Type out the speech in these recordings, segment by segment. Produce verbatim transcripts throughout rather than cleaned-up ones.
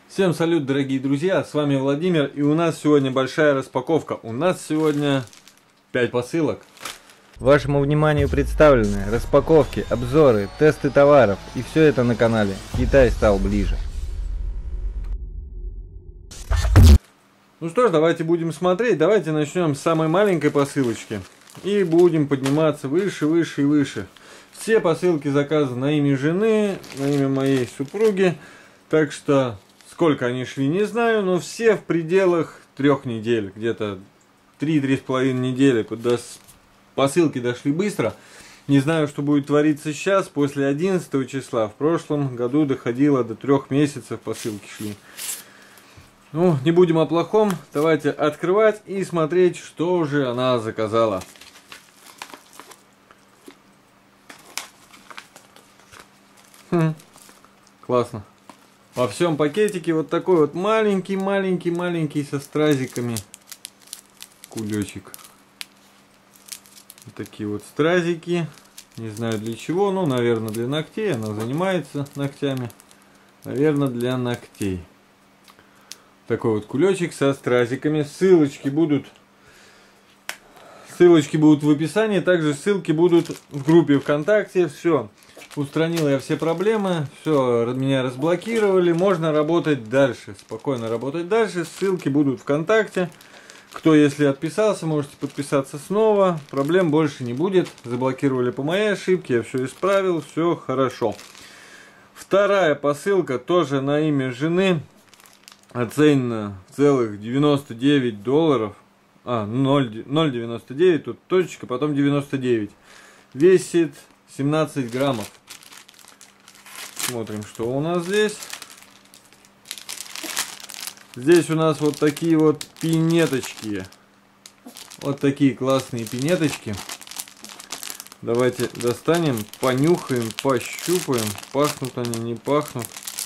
Всем салют, дорогие друзья, с вами Владимир, и у нас сегодня большая распаковка. У нас сегодня пять посылок. Вашему вниманию представлены распаковки, обзоры, тесты товаров, и все это на канале Китай стал ближе. Ну что ж, давайте будем смотреть. Давайте начнем с самой маленькой посылочки и будем подниматься выше, выше и выше. Все посылки заказаны на имя жены, на имя моей супруги, так что сколько они шли, не знаю, но все в пределах трех недель, где-то три-три с половиной недели, куда посылки дошли быстро. Не знаю, что будет твориться сейчас, после одиннадцатого числа. В прошлом году доходило до трех месяцев, посылки шли. Ну, не будем о плохом. Давайте открывать и смотреть, что же она заказала. Хм, классно. Во всем пакетике вот такой вот маленький-маленький-маленький со стразиками кулечек. Вот такие вот стразики. Не знаю для чего, но, наверное, для ногтей. Она занимается ногтями. Наверное, для ногтей. Такой вот кулечек со стразиками. Ссылочки будут, ссылочки будут в описании. Также ссылки будут в группе ВКонтакте. Все. Устранил я все проблемы. Все, меня разблокировали. Можно работать дальше. Спокойно работать дальше. Ссылки будут ВКонтакте. Кто, если отписался, можете подписаться снова. Проблем больше не будет. Заблокировали по моей ошибке. Я все исправил. Все хорошо. Вторая посылка тоже на имя жены. Оценена целых девяносто девять долларов. А, ноль девяносто девять. Тут точка, потом девяносто девять. Весит семнадцать граммов. Смотрим, что у нас здесь. Здесь у нас вот такие вот пинеточки. Вот такие классные пинеточки. Давайте достанем, понюхаем, пощупаем. Пахнут они, не пахнут.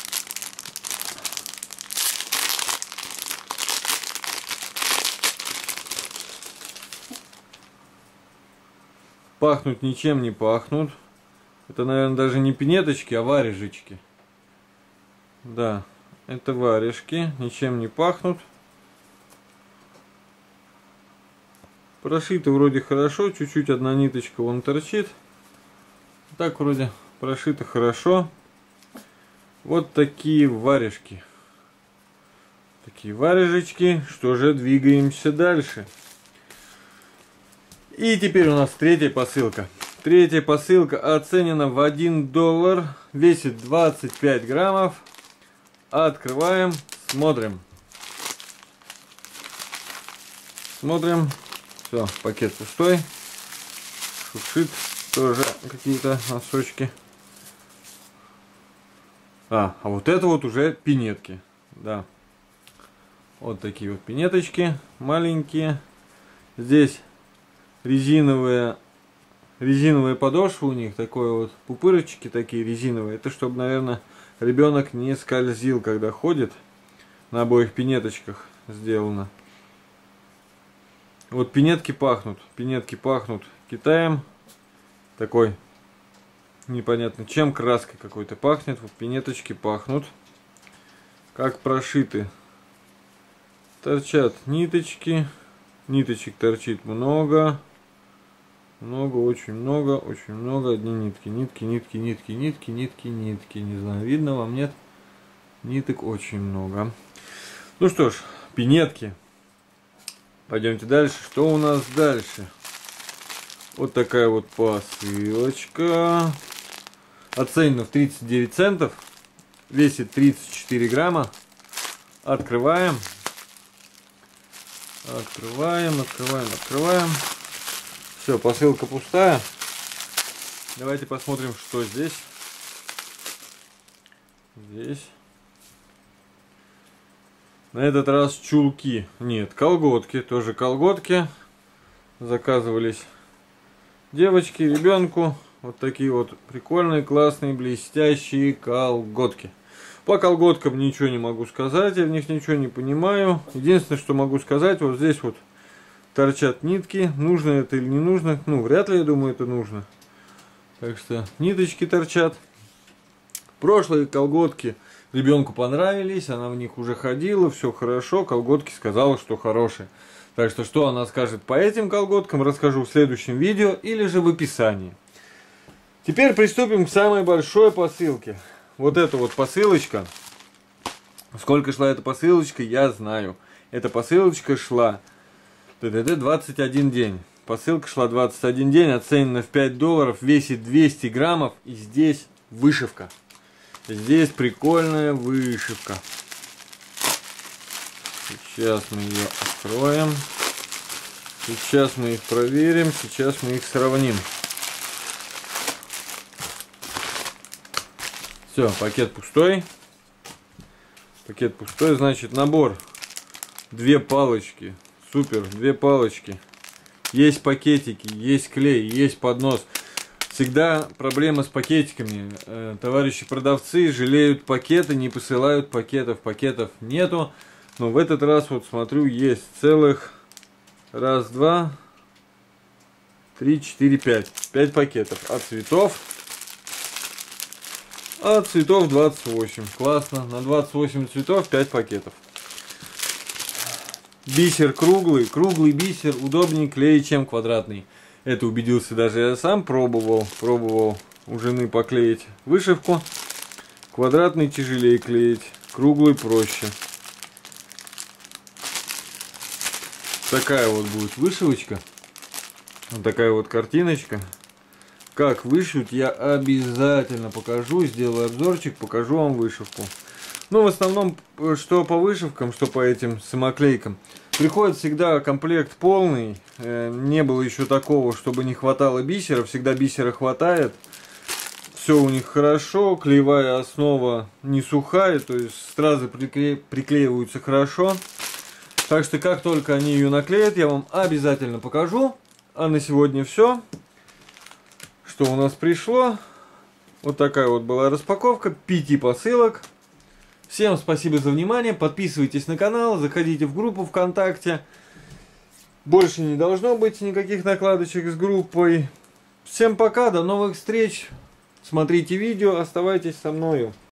Пахнут ничем не пахнут. Это, наверное, даже не пинеточки, а варежечки. Да, это варежки, ничем не пахнут. Прошито вроде хорошо, чуть-чуть одна ниточка вон торчит. Так вроде прошито хорошо. Вот такие варежки. Такие варежечки. Что же, двигаемся дальше. И теперь у нас третья посылка. Третья посылка оценена в один доллар. Весит двадцать пять граммов. Открываем. Смотрим. Смотрим. Все, пакет пустой. Шуршит. Тоже какие-то носочки. А, а вот это вот уже пинетки. Да. Вот такие вот пинеточки. Маленькие. Здесь резиновые, резиновые подошвы у них, такой вот пупырочки такие резиновые. Это чтобы, наверное, ребенок не скользил, когда ходит. На обоих пинеточках сделано. Вот пинетки пахнут, пинетки пахнут Китаем. Такой непонятно чем, краской какой-то пахнет. Вот пинеточки пахнут. Как прошиты. Торчат ниточки. Ниточек торчит много. Много, очень много, очень много. Одни нитки, нитки, нитки, нитки, нитки, нитки, нитки. Не знаю, видно вам, нет? Ниток очень много. Ну что ж, пинетки. Пойдемте дальше. Что у нас дальше? Вот такая вот посылочка. Оценена в тридцать девять центов. Весит тридцать четыре грамма. Открываем. Открываем, открываем, открываем. Все, посылка пустая. Давайте посмотрим, что здесь. Здесь. На этот раз чулки. Нет, колготки. Тоже колготки. Заказывались девочке, ребенку. Вот такие вот прикольные, классные, блестящие колготки. По колготкам ничего не могу сказать, я в них ничего не понимаю. Единственное, что могу сказать, вот здесь вот торчат нитки. Нужно это или не нужно? Ну, вряд ли, я думаю, это нужно. Так что ниточки торчат. Прошлые колготки Ребенку понравились, она в них уже ходила, все хорошо, колготки сказала, что хорошие. Так что, что она скажет по этим колготкам, расскажу в следующем видео или же в описании. Теперь приступим к самой большой посылке. Вот эта вот посылочка. Сколько шла эта посылочка, я знаю. Эта посылочка шла двадцать один день. Посылка шла двадцать один день, оценена в пять долларов, весит двести граммов. И здесь вышивка. Здесь прикольная вышивка. Сейчас мы ее откроем. Сейчас мы их проверим. Сейчас мы их сравним. Все, пакет пустой. Пакет пустой, значит набор. Две палочки. Супер, две палочки. Есть пакетики, есть клей, есть поднос. Всегда проблема с пакетиками. Э, товарищи продавцы жалеют пакеты, не посылают пакетов. Пакетов нету. Но в этот раз вот смотрю, есть целых раз, два, три, четыре, пять. Пять пакетов. От цветов. От цветов двадцать восемь. Классно. На двадцать восемь цветов пять пакетов. Бисер круглый. Круглый бисер удобнее клеить, чем квадратный. Это убедился даже я сам. Пробовал. Пробовал у жены поклеить вышивку. Квадратный тяжелее клеить. Круглый проще. Такая вот будет вышивочка. Вот такая вот картиночка. Как вышить, я обязательно покажу. Сделаю обзорчик, покажу вам вышивку. Ну, в основном, что по вышивкам, что по этим самоклейкам. Приходит всегда комплект полный. Не было еще такого, чтобы не хватало бисера. Всегда бисера хватает. Все у них хорошо. Клеевая основа не сухая. То есть стразы прикле... приклеиваются хорошо. Так что, как только они ее наклеят, я вам обязательно покажу. А на сегодня все. Что у нас пришло. Вот такая вот была распаковка пяти посылок. Всем спасибо за внимание. Подписывайтесь на канал, заходите в группу ВКонтакте. Больше не должно быть никаких накладочек с группой. Всем пока, до новых встреч. Смотрите видео, оставайтесь со мною.